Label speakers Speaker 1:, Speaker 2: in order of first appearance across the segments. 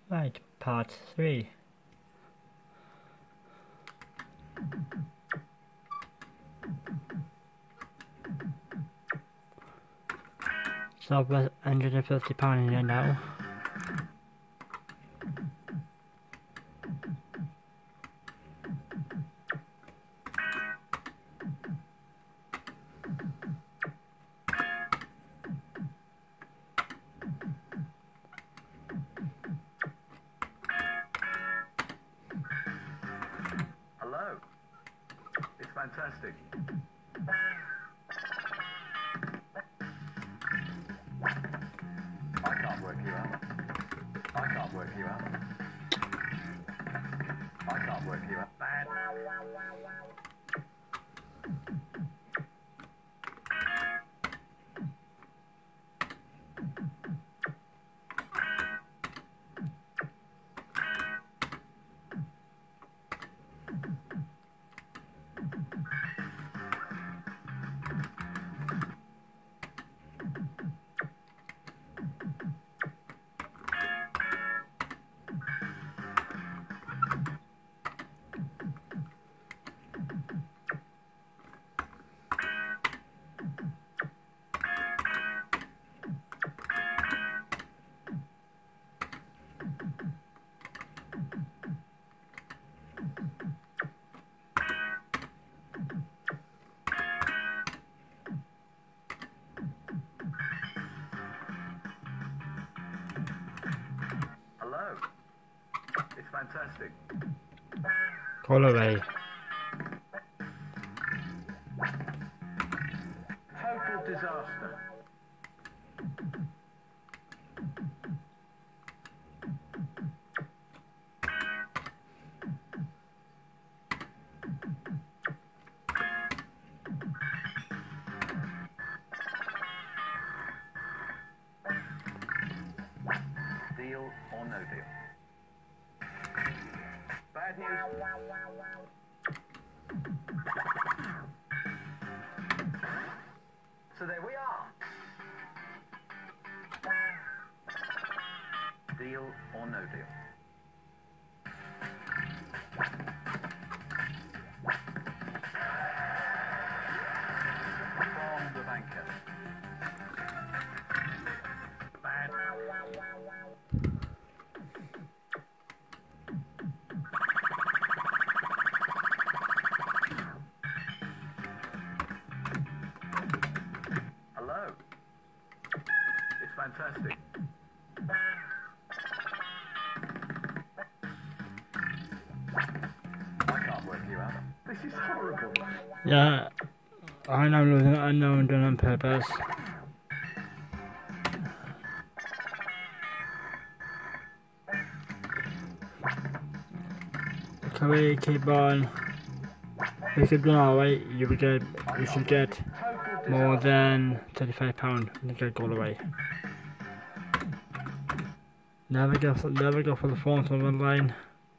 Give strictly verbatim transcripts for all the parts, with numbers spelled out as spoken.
Speaker 1: Right, part three. So I've got one hundred and fifty pounds in here now.
Speaker 2: Hello. It's fantastic. I can't work you out. I can't work you out. I can't work you out. Bad. Hello. It's fantastic.
Speaker 1: Call away.
Speaker 2: Total disaster. Deal or no deal? Bad news. So there we are. Deal or no deal? From the banker. Bad. Hello. It's fantastic. I can't work you out. This is horrible.
Speaker 1: Yeah, I know I'm losing it. I know I'm doing it on purpose. Can we keep on? We keep doing alright. You would get. You should get more than thirty-five pounds when you get goal away. Never go. For, never go for the phones on the line.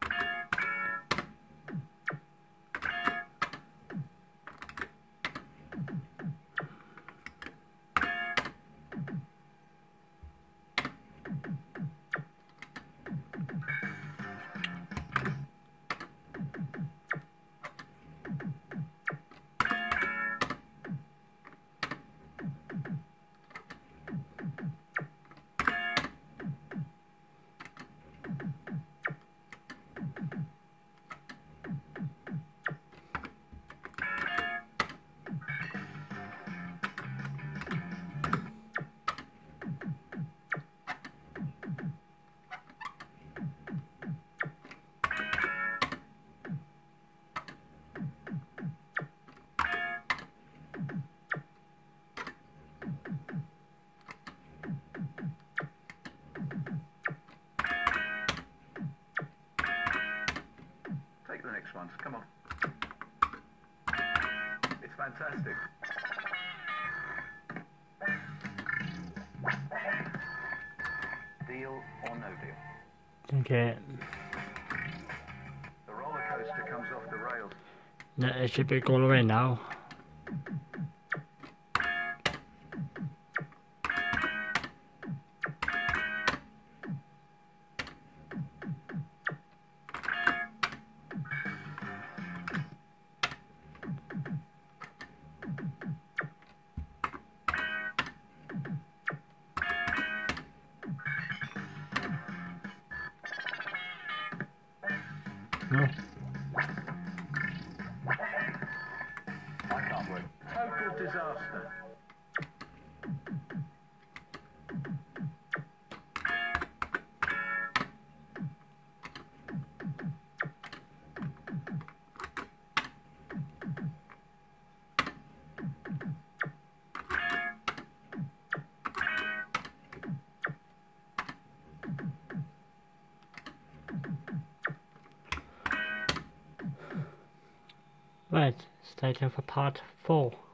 Speaker 2: Take the next ones. Come on. It's fantastic. Deal or no deal?
Speaker 1: Okay.
Speaker 2: The roller coaster comes off the rails.
Speaker 1: No, it should be goal away now. No?
Speaker 2: I can't work. Total disaster.
Speaker 1: Right, stay tuned for part four.